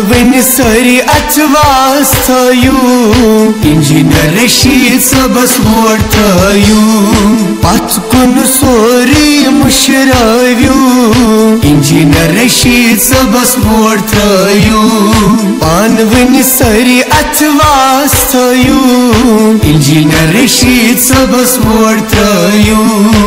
one ساری اتواس تھایو انجینئر رشید صبس ووٹ تھایو پت کن سوری مشرایو انجینئر رشید صبس ووٹ تھایو پان ون ساری اتواس تھایو انجینئر رشید صبس ووٹ تھایو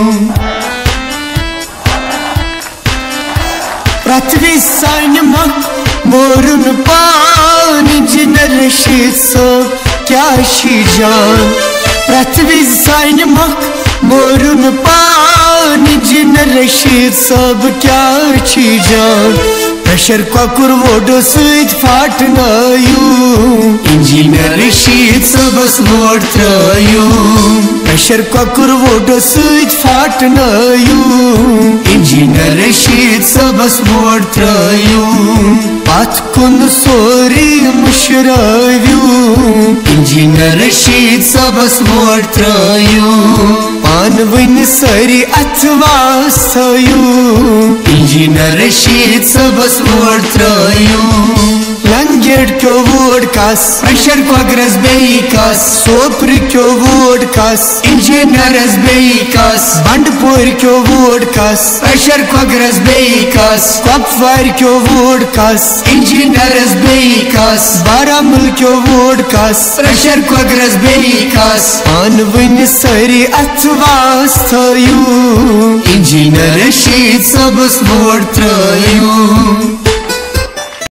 پرتوی سان مک مورن پان انجینئر رشید صاحب کیا شی جان پرتوی سان مک مورن پان انجینئر رشید صاحب کیا شی جان پریشر کوکر ووٹو سۭتۍ پھاٹنٲیِو انجینئر رشید صاحبس ووٹ ترٛٲیِو پریشر کوکر ووٹو سۭتۍ پھاٹنٲیِو انجینئر رشید صاحبس ووٹ ترٛٲیِو پتھ کُن سورُے مٔشرٲوِو انجینئر رشید صاحبس ووٹ ترٛٲیِو پانہٕ ؤنۍ سٲری اتھواس تھٲیِو انجینئر رشید صاحبس ووٹ ترٛٲیِو لنگیٹ کیو ووٹ کس پریشر کوکرس بیٚیہِ کس سوپر کیو ووٹ کس انجینئرس بیٚیہِ کس بنڈٕ پورِ کیو ووٹ کس پریشر کوکرس بیٚیہِ کس کۄپوارِ کیو ووٹ کس انجینئرس بیٚیہِ کس بارہمولہ کیو ووٹ کس پریشر کوکرس بیٚیہِ کس پانہٕ ؤنۍ سٲری اتھواس تھٲیِو انجینئر رشید صاحبس ووٹ ترٛٲیِو